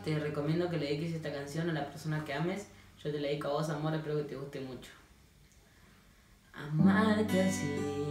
te recomiendo que le dediques esta canción a la persona que ames. Yo te la dedico a vos, amor, espero que te guste mucho. Amarte así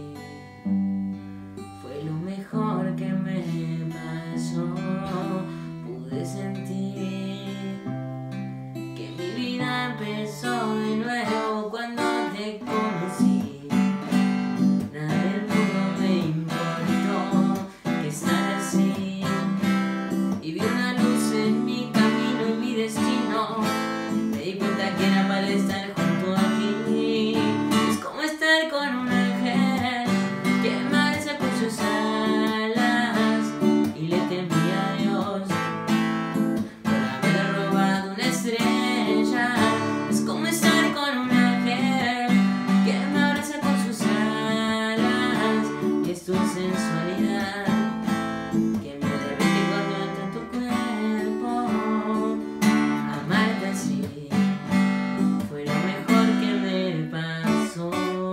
fue lo mejor que me pasó. Pude sentir que mi vida empezó de nuevo cuando te conocí. Nada del mundo me importó que estar así. Y vi una luz en mi camino y mi destino. Me di cuenta que era para estar junto a ti. Es como estar con un ángel que me abraza con sus alas. Y le temí a Dios por haber robado una estrella. Es como estar con un ángel que me abraza con sus alas. Y es tu sensualidad que me derrite cuando entra en tu cuerpo. Amarte así fue lo mejor que me pasó.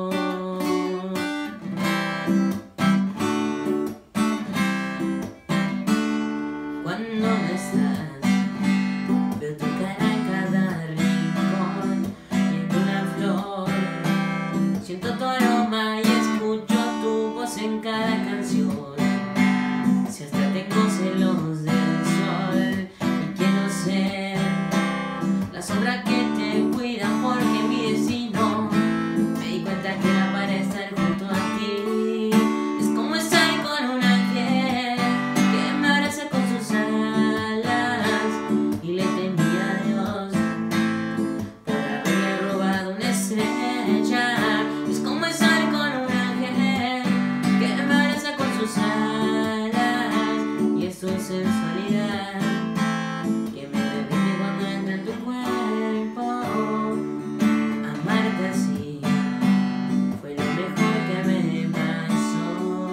Cuando no estás, veo tu cara en cada rincón. Siento una flor, siento tu aroma y escucho tu voz en cada canción. Si hasta tengo celos del sol y quiero ser la sombra que te cuida porque mi destino. Me di cuenta que era para estar junto a ti. Es como estar con un ángel que me abraza con sus alas. Y le temí a Dios por haberle robado una estrella. Es como estar con un ángel que me abraza con sus alas. Y es tu sensualidad que me derrite cuando entra en tu cuerpo. Amarte así fue lo mejor que me pasó.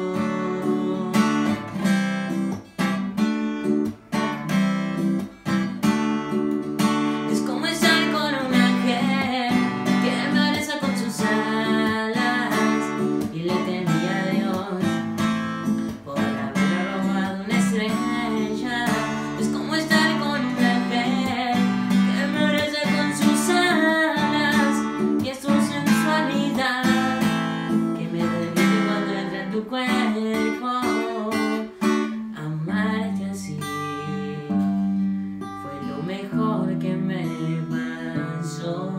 Es como estar con un ángel que me abraza con sus alas. Y le temí a Dios por haberle robado una estrella. Es como estar con un ángel que me abraza con sus alas. Y es tu sensualidad que me derrite cuando entra en tu cuerpo. Amarte así fue lo mejor que me pasó.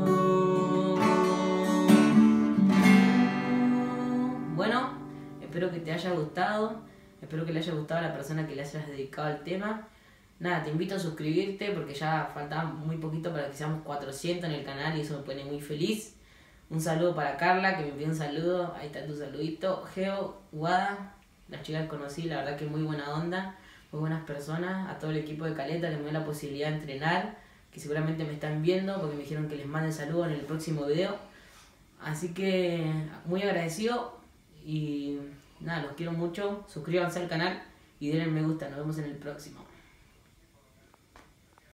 Bueno, espero que te haya gustado. Espero que le haya gustado a la persona que le hayas dedicado el tema. Nada, te invito a suscribirte porque ya faltaba muy poquito para que seamos 400 en el canal y eso me pone muy feliz. Un saludo para Carla, que me envió un saludo. Ahí está tu saludito. Geo, Guada, las chicas que conocí, la verdad que muy buena onda, muy buenas personas. A todo el equipo de Caleta que me dio la posibilidad de entrenar, que seguramente me están viendo porque me dijeron que les mande saludos en el próximo video. Así que muy agradecido y nada, los quiero mucho. Suscríbanse al canal y denle me gusta. Nos vemos en el próximo.